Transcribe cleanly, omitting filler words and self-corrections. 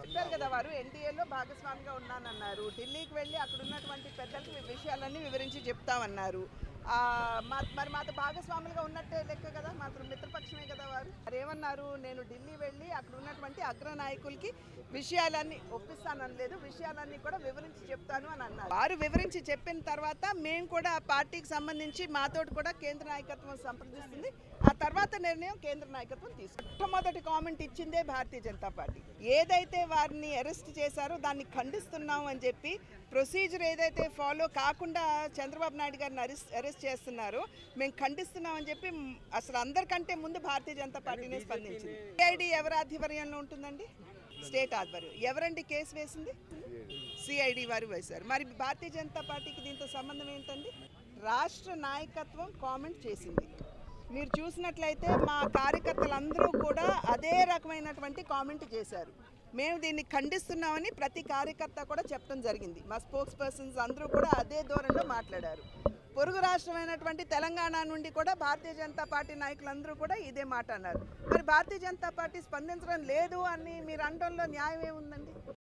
చెప్పారు కదా వారు ఎన్డీఏలో భాగస్వామిగా ఉన్నానన్నారు. ఢిల్లీకి వెళ్ళి అక్కడ ఉన్నటువంటి పెద్దలకు విషయాలన్నీ వివరించి చెప్తామన్నారు. మరి మాతో భాగస్వాములుగా ఉన్నట్టే లెక్క కదా, మాత్రం మిత్రపక్షమే కదా వారు. మరేమన్నారు, నేను ఢిల్లీ వెళ్ళి అక్కడ ఉన్నటువంటి అగ్రనాయకులకి విషయాలన్నీ ఒప్పిస్తాననలేదు, విషయాలన్నీ కూడా వివరించి చెప్తాను అని అన్నారు. వారు వివరించి చెప్పిన తర్వాత మేము కూడా ఆ పార్టీకి సంబంధించి మాతోటి కూడా కేంద్ర నాయకత్వం సంప్రదిస్తుంది. ఆ తర్వాత నిర్ణయం కేంద్ర నాయకత్వం తీసుకుంది. మొట్టమొదటి కామెంట్ ఇచ్చిందే భారతీయ జనతా పార్టీ. ఏదైతే వారిని అరెస్ట్ చేశారో దాన్ని ఖండిస్తున్నాం అని చెప్పి, ప్రొసీజర్ ఏదైతే ఫాలో కాకుండా చంద్రబాబు నాయుడు గారిని అరెస్ట్ చేస్తున్నారో మేము ఖండిస్తున్నామని చెప్పి అసలు అందరికంటే ముందు భారతీయ జనతా పార్టీనే స్పందించింది. సిఐడి ఎవరి ఆధ్వర్యంలో ఉంటుందండి? స్టేట్ ఆధ్వర్యం. ఎవరండి కేసు వేసింది? సిఐడి వారు వేశారు. మరి భారతీయ జనతా పార్టీకి దీంతో సంబంధం ఏంటండి? రాష్ట్ర నాయకత్వం కామెంట్ చేసింది. మీరు చూసినట్లయితే మా కార్యకర్తలందరూ కూడా అదే రకమైనటువంటి కామెంట్ చేశారు. మేము దీన్ని ఖండిస్తున్నామని ప్రతి కార్యకర్త కూడా చెప్పడం జరిగింది. మా స్పోక్స్ పర్సన్స్ అందరూ కూడా అదే ధోరణిలో మాట్లాడారు. పొరుగు రాష్ట్రమైనటువంటి తెలంగాణ నుండి కూడా భారతీయ జనతా పార్టీ నాయకులందరూ కూడా ఇదే మాట అన్నారు. మరి భారతీయ జనతా పార్టీ స్పందించడం లేదు అని మీరు అనడంలో న్యాయం ఏముందండి?